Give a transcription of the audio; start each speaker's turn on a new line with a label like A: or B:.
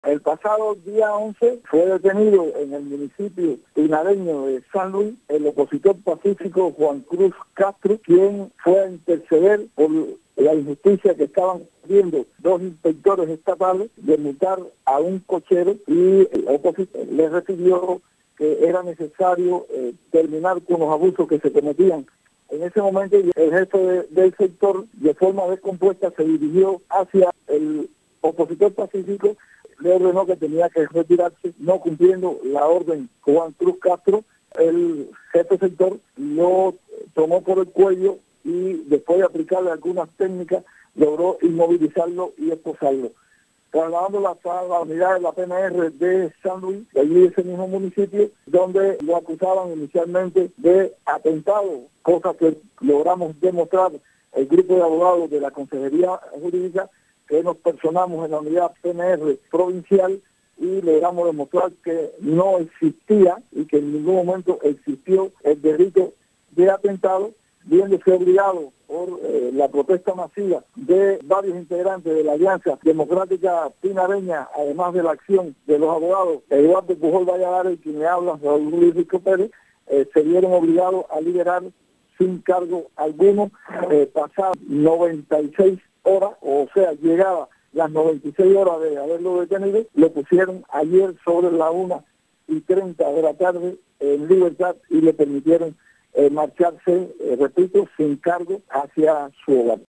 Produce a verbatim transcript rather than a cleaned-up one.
A: El pasado día once fue detenido en el municipio pinareño de San Luis el opositor pacífico Juan Cruz Castro, quien fue a interceder por la injusticia que estaban haciendo dos inspectores estatales de multar a un cochero, y el opositor le refirió que era necesario eh, terminar con los abusos que se cometían. En ese momento el jefe de, del sector, de forma descompuesta, se dirigió hacia el opositor pacífico, le ordenó que tenía que retirarse, no cumpliendo la orden. Juan Cruz Castro, el jefe del sector, lo tomó por el cuello y después de aplicarle algunas técnicas, logró inmovilizarlo y esposarlo. Trasladándola a la unidad de la P N R de San Luis, de allí de ese mismo municipio, donde lo acusaban inicialmente de atentado, cosa que logramos demostrar el grupo de abogados de la Consejería Jurídica, que nos personamos en la unidad P N R provincial, y logramos demostrar que no existía y que en ningún momento existió el delito de atentado, viéndose obligado por eh, la protesta masiva de varios integrantes de la Alianza Democrática Pinareña, además de la acción de los abogados Eduardo Pujol Valladares, y quien le habla, Raúl Luis Rico Pérez, eh, se vieron obligados a liberar sin cargo alguno, eh, pasadas noventa y seis horas, o sea, llegaba las noventa y seis horas de haberlo detenido, lo pusieron ayer sobre la una y treinta de la tarde en libertad y le permitieron eh, marcharse, eh, repito, sin cargo hacia su hogar.